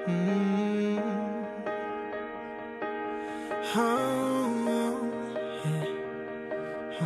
Mm. Oh, yeah.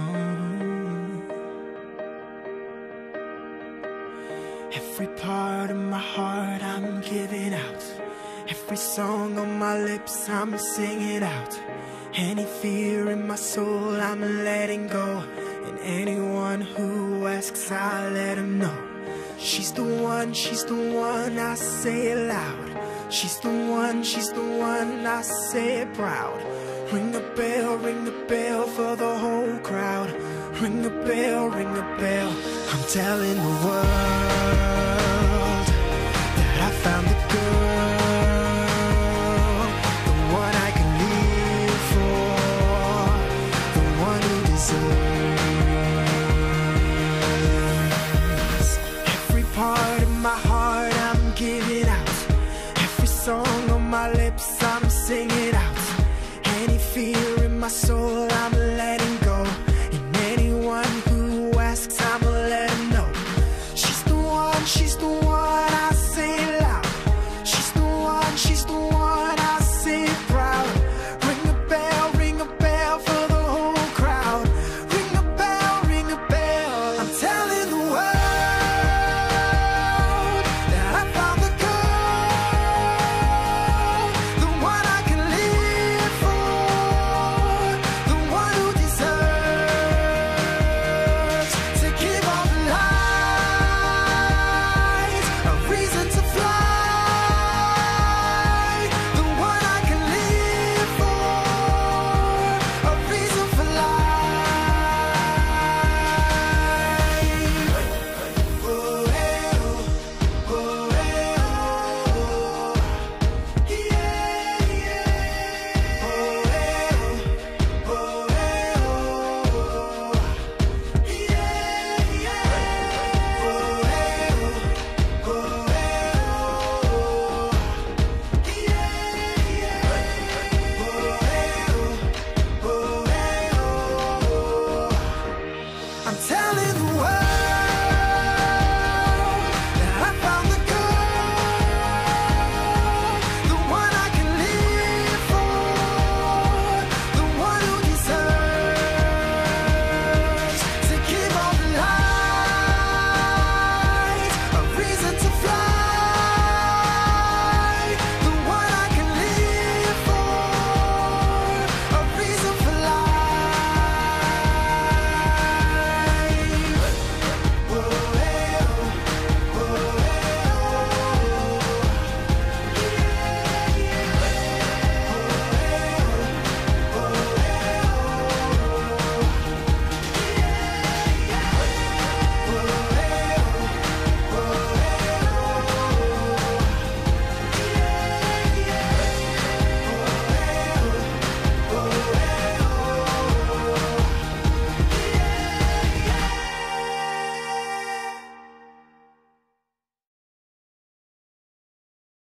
Every part of my heart I'm giving out. Every song on my lips I'm singing out. Any fear in my soul I'm letting go. And anyone who asks I let them know. She's the one I say it loud. She's the one I say it proud. Ring the bell for the whole crowd. Ring the bell, I'm telling the world that I found the girl, the one I can live for, the one who deserves. Every part of my heart I'm giving out. Every song on my lips I'm singing out. Any fear in my soul